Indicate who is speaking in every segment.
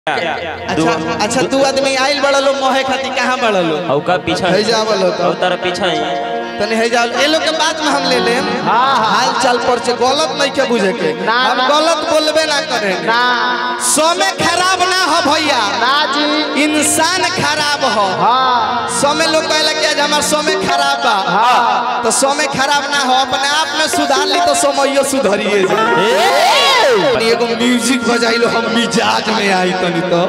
Speaker 1: अच्छा अच्छा तू आदमी आइल बड़लो मोहे खाती कहां बड़लो
Speaker 2: औ का पीछा
Speaker 1: है जा बड़लो
Speaker 2: तो तारा पीछा है
Speaker 1: तने है जा ए लोग के बात में हम ले लेम हाल चाल पर से गलत नहीं के बुझे के हम गलत बोलबे ना करे
Speaker 3: ना
Speaker 1: समय खराब ना हो भैया
Speaker 3: ना जी
Speaker 1: इंसान खराब हो
Speaker 3: हां
Speaker 1: समय लोग कहला कि आज हमार समय खराब बा
Speaker 3: हां
Speaker 1: तो समय खराब ना हो अपने आप में सुधार ली तो समयो सुधरिए जाए एगो म्यूजिक बजाइलो हम मिजाज में आई तनी तो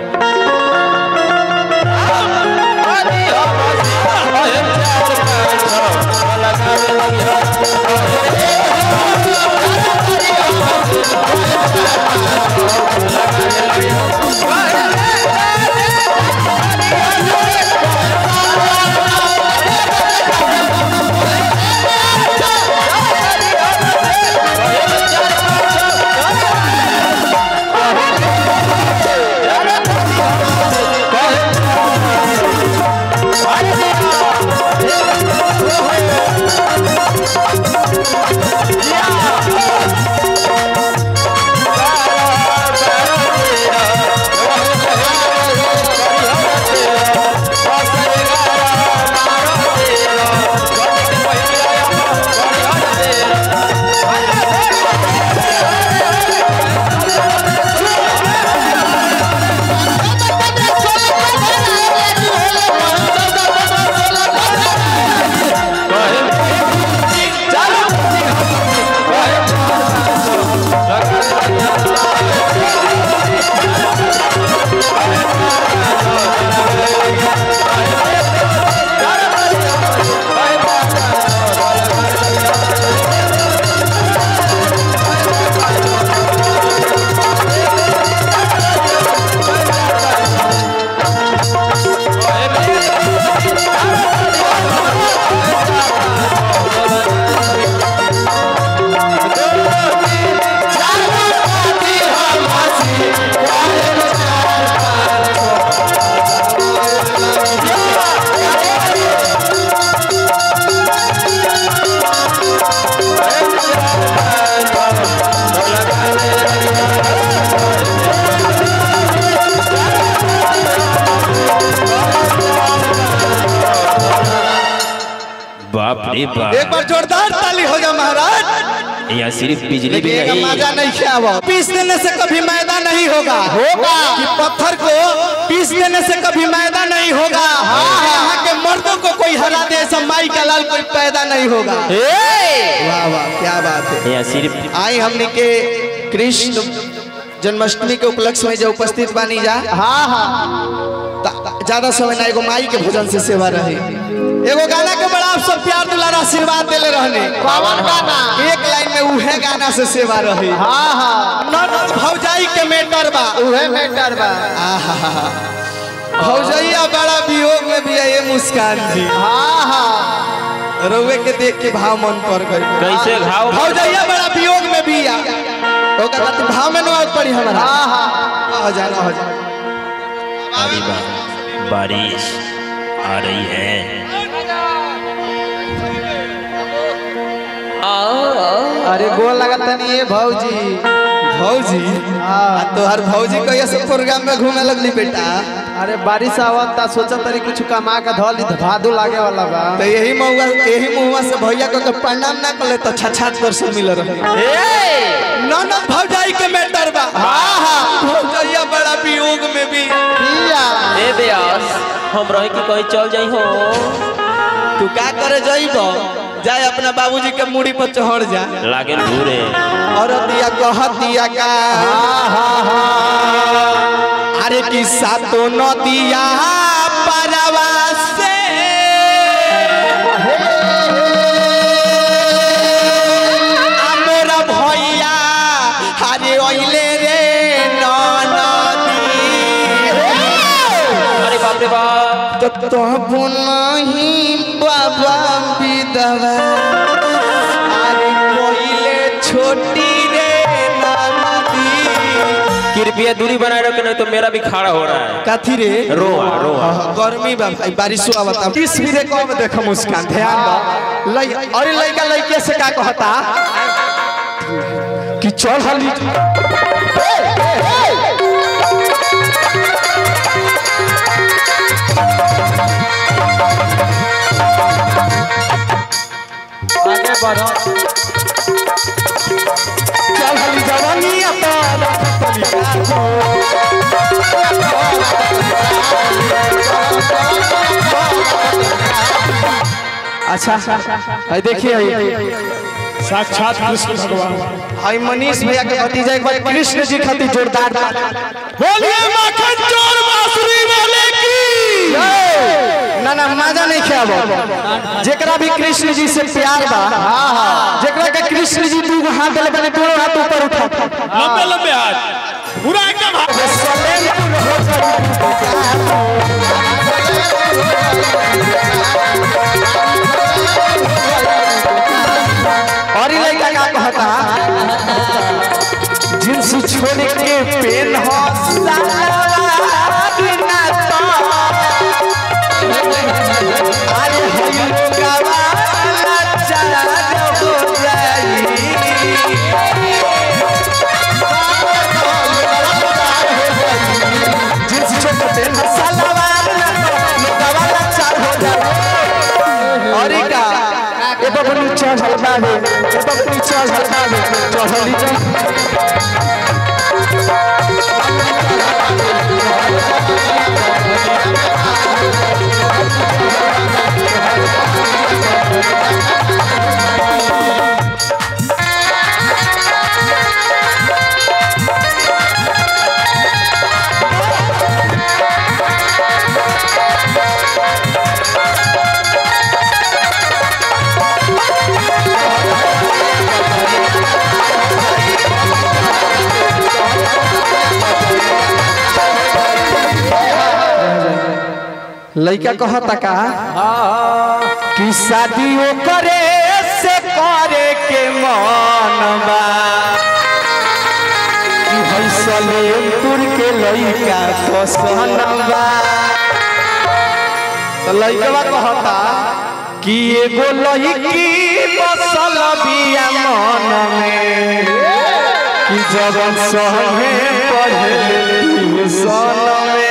Speaker 2: बाप रे बाप
Speaker 1: एक बार जोरदार ताली हो जा महाराज
Speaker 2: यहाँ सिर्फ बिजली भी
Speaker 1: का
Speaker 2: नहीं
Speaker 1: मजा नहीं खावा पीस देने से कभी मैदा नहीं होगा कि पत्थर को पीस देने से कभी मैदा नहीं होगा यहाँ के मर्दों को कोई हरा दे ऐसा माई का लाल कोई पैदा नहीं होगा वाह वाह क्या बात है
Speaker 2: यहाँ सिर्फ
Speaker 1: आई हमने के कृष्ण जन्माष्टमी के उपलक्ष्य में जो उपस्थित बानी जा
Speaker 3: हां हां
Speaker 1: ज्यादा समय ना एगो माई के भोजन से सेवा रही एगो गाना के बड़ा आप सब प्यार दुलार आशीर्वाद देले रहने
Speaker 3: कौन गाना
Speaker 1: एक लाइन में उहे गाना से सेवा रही
Speaker 3: हां हां
Speaker 1: नर भौजाई के मेटर बा
Speaker 3: उहे मैटर बा
Speaker 1: आहा भौजैया बड़ा वियोग में भी है ये मुस्कान जी
Speaker 3: हां हां
Speaker 1: रउए के देख के भाव मन पर गई
Speaker 2: कैसे घाव
Speaker 1: भौजैया बड़ा वियोग में भी आ ओकर बात भाव में न पड़ी हमरा
Speaker 3: हां हां
Speaker 1: आ जा
Speaker 2: बारिश आ रही है
Speaker 3: अरे गोल लगत नहीं है भौजी
Speaker 1: भौजी आ तोहर भौजी कहिया से प्रोग्राम में घूमे लगली बेटा
Speaker 3: अरे बारिश आवता सोचा तरी कुछ कमा के धली भादो लागे वाला बा
Speaker 1: तो यही मुहुआ से भैया को तो प्रणाम ना कर ले तो छछात दर्शन मिल रही ननद भौजाई के मेटर बा हां हां भौजैया बड़ा वियोग में भी
Speaker 3: पिया
Speaker 2: ए बेयास हम रही कि कहीं चल जाई हो
Speaker 1: तू का करे जाइबो जाए अपना बाबूजी के मूड़ी पर चढ़ जा
Speaker 2: लागे घूरे
Speaker 1: और दिया कहत दिया का अरे कि सातो नदिया परवा से हमरा भैया अरे ओइले रे नदी
Speaker 2: अरे बाप रे बाप
Speaker 1: तो नहीं बाबा विधवा अरे कोइले छोटी रे नदी
Speaker 2: कृपया दूरी बनाए रखे नहीं तो मेरा भी खड़ा हो रहा है
Speaker 1: काथी रे
Speaker 2: रोआ रोआ
Speaker 1: गर्मी बा बारिश आवता इस भी कम देखो मुस्कान ध्यान दो लई अरे लइका लइके से का कहता कि चढ़ली चढ़ली जवानी अच्छा देखिए
Speaker 4: साक्षात कृष्ण भगवान।
Speaker 1: आई मनीष भैया के भतीजा एक बार कृष्ण जी खातिर जोरदार
Speaker 4: बोलिए माखन चोर बांसुरी वाले की
Speaker 1: ना मजा नहीं खेबो जेकरा भी कृष्ण जी से प्यार बा जेकरा के कृष्ण जी दू हाथ दले बने दोनों हाथ ऊपर उठा
Speaker 4: लंबे लंबे हाथ पूरा एकदम
Speaker 1: और लड़का का कहता जिनसे छोड़ के पेन हो लड़का कहता का कि शादियों करे से करे के मन बा कि हईसले तुर के लड़का पसंद बा तो लड़का कहता कि एगो लड़की बसल बिया मन में कि जब संगे पढ़े ट्यूशन में।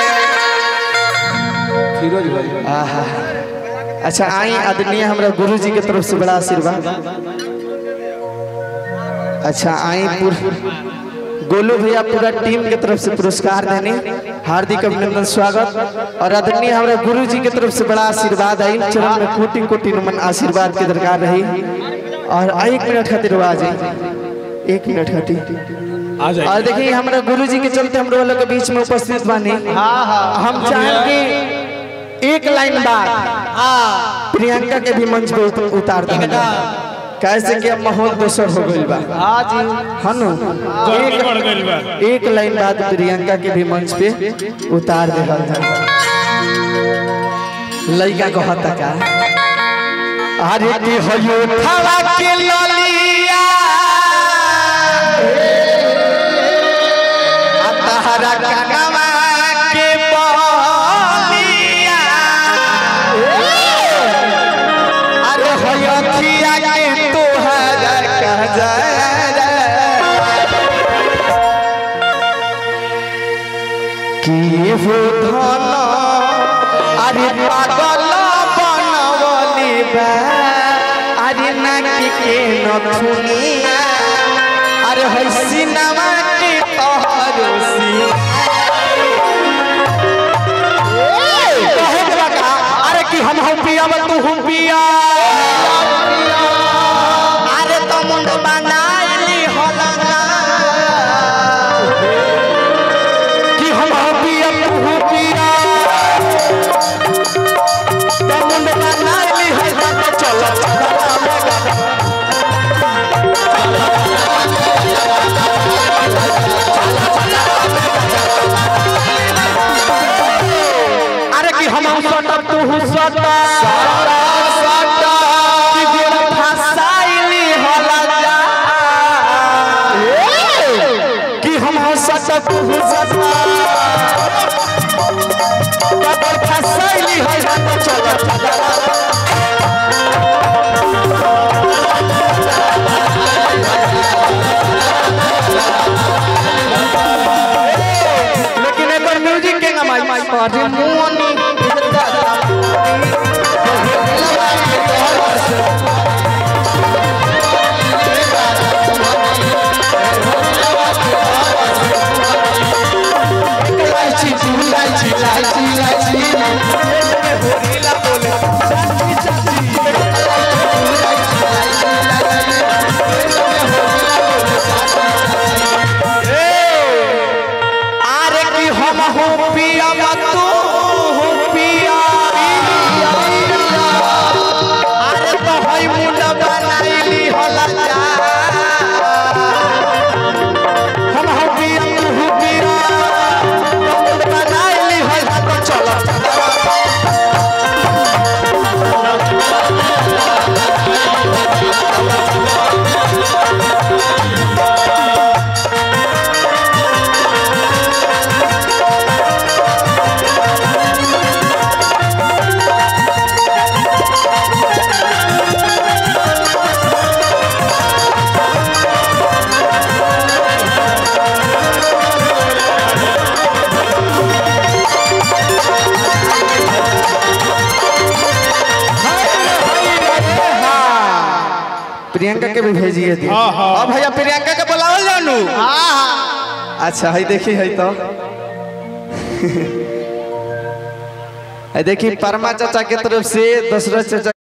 Speaker 1: अच्छा आई आदरणीय हमारा गुरु जी के तरफ से बड़ा आशीर्वाद। अच्छा आई गोलू भैया पूरा टीम के तरफ से पुरस्कार देने हार्दिक अभिनंदन स्वागत। और आदरणीय हमारे गुरु जी की तरफ से बड़ा आशीर्वाद आई चरण में कोटि कोटि नमन आशीर्वाद की दरकार रही। और 1 मिनट खातिर आ जाए 1 मिनट खातिर और देखिए हमारे गुरु जी के चलते हम लोग के बीच में उपस्थित बानी। हम चाहें कि एक लाइन बाद प्रियंका के भी मंच पे उतार दें कैसे कि अब माहौल दोसर हो गई बा। हाँ जी हनु एक लाइन बाद प्रियंका के भी मंच पे उतार दे लड़का कहता का अरे कि होयो थावा के ललिया तहरा कनवा के बलिया अरे होयो खिया के तोहरा कह जा कि हो धन अरे पागल बनवली बा अरे नाकी के नथुनिया अरे हसी नवा के तहरोसी कहे लगा अरे कि हम पिया तू हम पिया अरे तो मुंड बनाइली हलना कि हम पिया तू पिया तो मुंड बनाइली हलना चल अरे कि हम सटा तू सटा कि दिल फसाइली हला जा कि हम सटा तू सटा दिल फसाइली हला चल लेकिन एक बार म्यूजिक के गमाई अरे मोनी इलायची इलायची होरीला बोले चाची चाची अरे की हम हो पिया मत तू हो पिया अरे तो हई मुंडा बनाईली होला जा हम हो पिया तू हो पिया मुंडा बनाईली होला तो चलो प्रियंका के भी भेजिए दी हाँ भैया प्रियंका के बुलावल जानू अच्छा है देखी है तो देखी परमा चाचा के तरफ से दूसरा चाचा